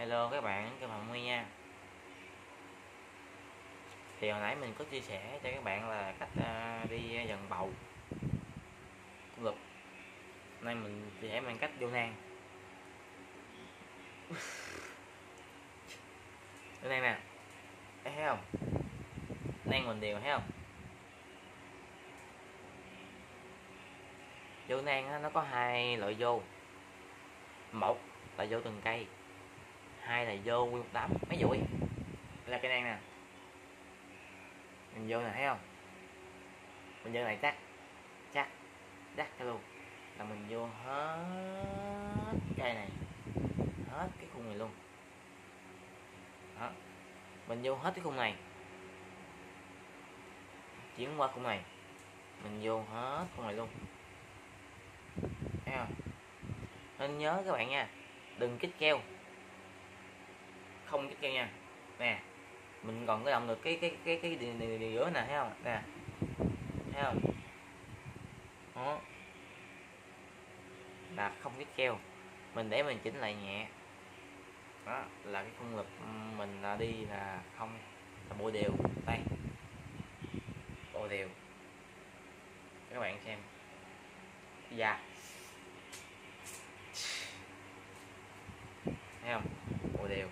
Hello các bạn, các bạn Huy nha. Thì hồi nãy mình có chia sẻ cho các bạn là cách đi dần bầu cung lực. Nay mình chia sẻ bằng cách vô nang. Vô nang nè, thấy không? Nang mình đều thấy không? Vô nang nó có hai loại vô. Một là vô từng cây, hai là vô nguyên một đám. Mấy dụi đây là cây nang nè, mình vô nè, thấy không? Mình vô này chắc chắc cái luôn là mình vô hết cây này, hết cái khung này luôn đó. Mình vô hết cái khung này, chuyển qua khung này, mình vô hết khung này luôn, thấy không? Nên nhớ các bạn nha, đừng kích keo, không kích keo nha. Nè, mình còn cái động được cái điều giữa nè, thấy không? Nè, thấy không? Đó là không kích keo. Mình để mình chỉnh lại nhẹ, đó là cái khung lực mình là đi là không, là bộ đều. Đây, bộ đều các bạn xem da, thấy không? Bộ đều.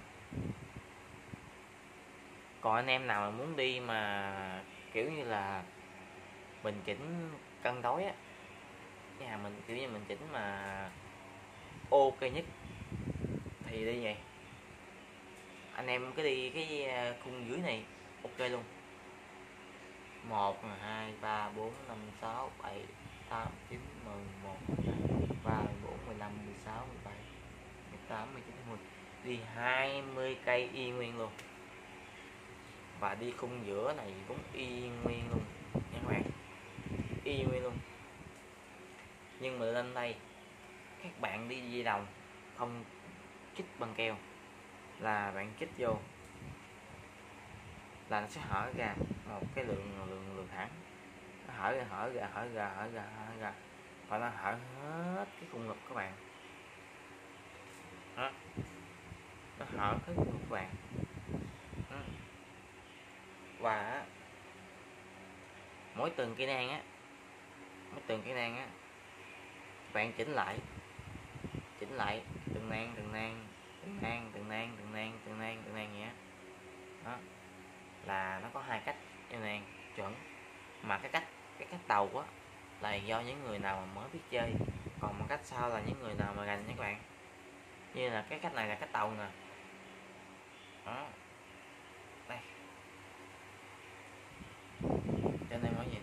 Còn anh em nào mà muốn đi mà kiểu như là mình chỉnh cân đối á, nhà mình kiểu như mình chỉnh mà ok nhất thì đi vậy. Anh em cứ đi cái khung dưới này ok luôn. 1, 2, 3, 4, 5, 6, 7, 8, 9, 11, 12, 13, 14, 15, 16, 17, 18, 19, 20. Đi 20 cây y nguyên luôn. Và đi khung giữa này cũng y nguyên luôn nha các bạn, y nguyên luôn. Nhưng mà lên đây các bạn đi dây đồng không chích băng keo là bạn chích vô là nó sẽ hở ra một cái lượng thẳng, nó hở ra và nó hở hết cái khung ngực các bạn đó. Nó hở hết khung ngực các bạn đó. Và mỗi từng cây nang á, bạn chỉnh lại từng nang vậy á. Đó là nó có hai cách cho nang chuẩn, mà cái cách đầu á là do những người nào mà mới biết chơi, còn một cách sau là những người nào mà gành nha các bạn. Như là cái cách này là cách đầu nè, đó đây cho nên mọi nhìn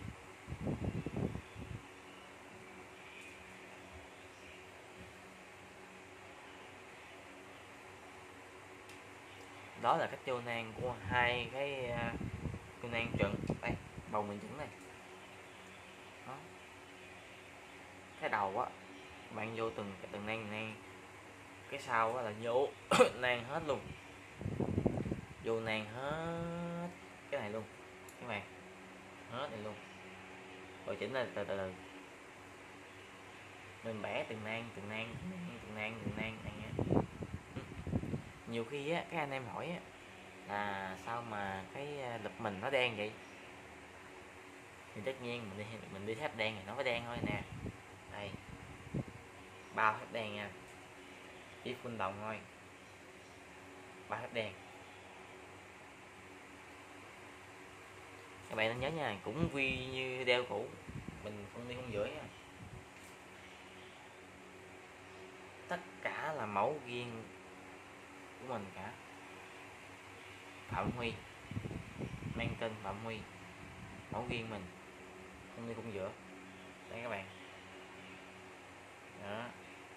đó là cách vô nang của hai cái vô nang chuẩn. Đây bầu mình chuẩn này đó. Cái đầu á bạn vô từng nang, cái sau á là vô nang hết luôn, vô nang hết cái này luôn các bạn, hết này luôn, rồi chỉnh lên từ từ mình bẻ từng nang này nha. Nhiều khi á các anh em hỏi á là sao mà cái lực mình nó đen vậy, thì tất nhiên mình đi thép đen thì nó phải đen thôi nè. Đây bao thép đen nha, chỉ phun đồng thôi, bao thép đen. Các bạn nên nhớ nha, cũng vi như đeo cũ, mình không đi không giữa nha. Tất cả là mẫu riêng của mình cả. Phạm Huy, mang tên Phạm Huy, mẫu riêng mình, không đi không giữa. Đây các bạn đó.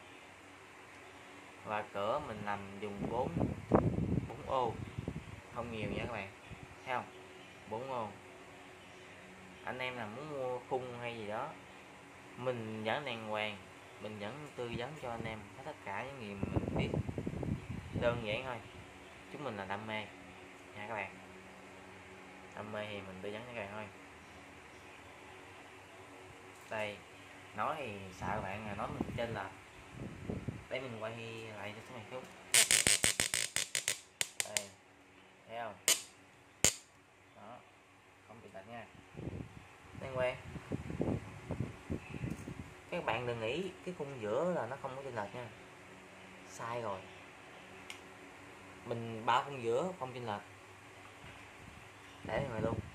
Và cỡ mình làm dùng 4 ô, không nhiều nha các bạn, thấy không? 4 ô. Anh em nào muốn mua khung hay gì đó, mình vẫn đàng hoàng, mình vẫn tư vấn cho anh em hết tất cả những gì mình biết, đơn giản thôi. Chúng mình là đam mê nha các bạn, đam mê thì mình tư vấn cho các bạn thôi. Đây nói thì sợ các bạn nói mình trên là để mình quay lại cho số này chút. các bạn đừng nghĩ cái khung giữa là nó không có chênh lệch nha, sai rồi. Mình bao khung giữa không chênh lệch, để rồi luôn,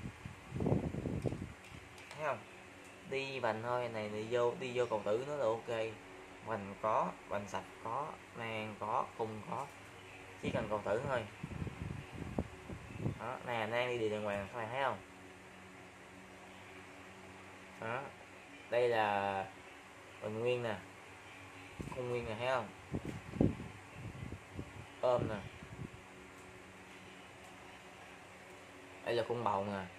thấy không? Đi vành thôi, này đi vô cầu tử nó là ok. Vành có, vành sạch có, nang có, cung có, chỉ cần cầu tử thôi. Đó, nè, nang đi đàng hoàng các bạn thấy không? Đó, đây là vành nguyên nè, khung nguyên nè, thấy không? Ôm nè, đây là khung bầu nè.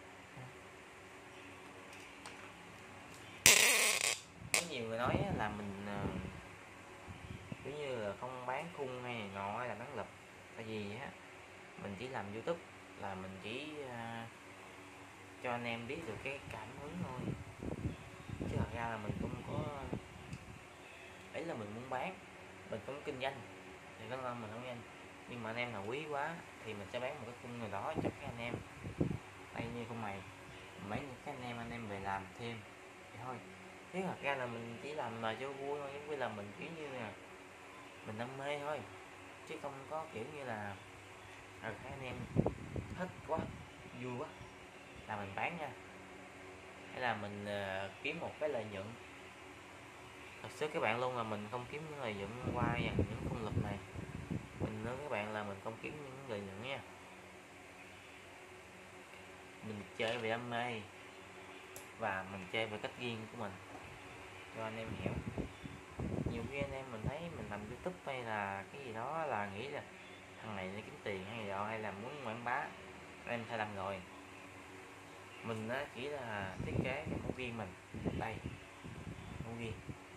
Có nhiều người nói là mình kiểu như là không bán khung hay này nọ hay là bán lập, tại vì á mình chỉ làm YouTube là mình chỉ cho anh em biết được cái cảm hứng thôi, chứ thật ra là mình không có ấy là mình muốn bán, mình không kinh doanh thì nó là mình không kinh doanh. Nhưng mà anh em nào quý quá thì mình sẽ bán một cái khung nào đó cho các anh em, đây như khung mày mấy các anh em về làm thêm thì thôi. Thế thật ra là mình chỉ làm mà cho vui thôi, giống như là mình kiểu như là mình đam mê thôi, chứ không có kiểu như là các anh em thích quá vui quá là mình bán nha, hay là mình kiếm một cái lợi nhuận. Thật sự các bạn luôn là mình không kiếm những lợi nhuận qua những khung lực này, mình nói các bạn là mình không kiếm những lợi nhuận nha, mình chơi về đam mê và mình chơi về cách riêng của mình cho anh em hiểu. Nhiều khi anh em mình thấy mình làm YouTube hay là cái gì đó là nghĩ là thằng này để kiếm tiền hay gì đó, hay là muốn quảng bá, anh em sai lầm rồi. Mình á chỉ là thiết kế cái mẫu riêng mình, đây mẫu riêng,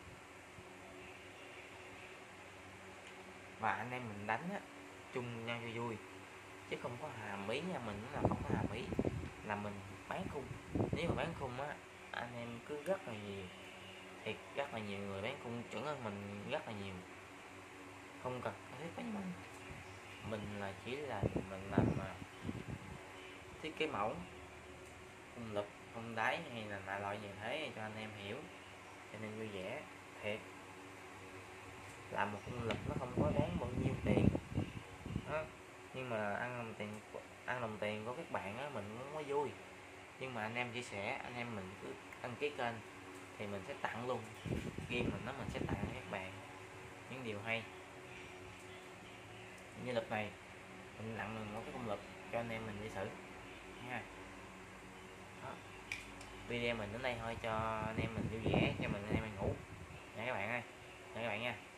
và anh em mình đánh á chung nhau cho vui, chứ không có hàm ý nha. Mình là không có hàm ý là mình bán khung. Nếu mà bán khung á, anh em cứ rất là nhiều, thiệt rất là nhiều người bán khung chuẩn hơn mình rất là nhiều, không cần thiết với mình là chỉ là mình làm thiết kế mẫu khung lực, khung đáy hay là đại loại như thế cho anh em hiểu, cho nên vui vẻ. Thiệt làm một khung lực nó không có đáng bao nhiêu tiền đó, nhưng mà ăn đồng tiền của các bạn á mình cũng có vui. Nhưng mà anh em chia sẻ, anh em mình cứ đăng ký kênh thì mình sẽ tặng luôn, game mình nó mình sẽ tặng cho các bạn những điều hay. Như lực này mình tặng một cái khung lực cho anh em mình đi thử nha. Đó. Video mình đến đây thôi, cho anh em mình vui vẻ, cho mình anh em mình ngủ nha các bạn ơi, nha các bạn nha.